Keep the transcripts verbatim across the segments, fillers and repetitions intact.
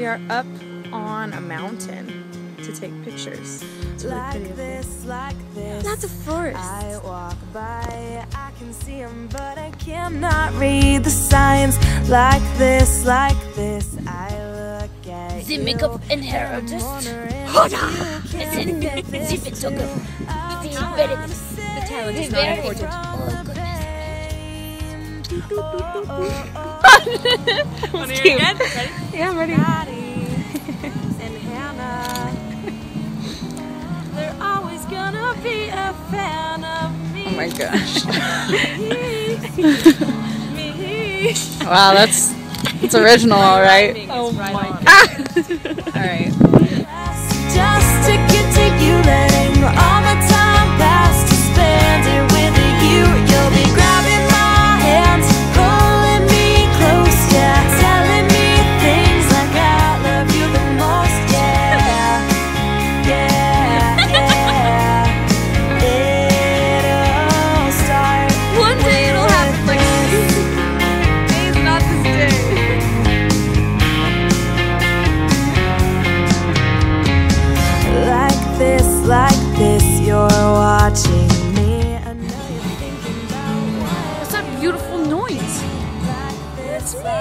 are up on a mountain to take pictures. It's really Like pretty. this, like this. That's a forest. I walk by, I can see them, but I cannot read the signs. Like this, like this, I look at The you. makeup and hair artist. Hold on. It's in- it's in- it's so good. It's in very good. The talent is It's not very important. Oh goodness. Wanna hear it again? Ready? Yeah, I'm ready. and Hannah, they're always gonna be a fan of me. Oh my gosh. Me. Wow, that's it's original, all right. Oh my god. All right. Just to get to you, letting all my time pass to spend it with you. You'll be grabbing my hands, pulling me close, yeah, telling me things like I love you the most, yeah, yeah, yeah. It'll start. One day it'll happen. Like today's not this day. Like this, like this, you're watching me. I know you're thinking about what. What's that beautiful noise? It's me.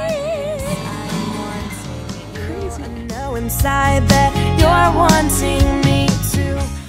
Crazy. I know inside that you're wanting me to.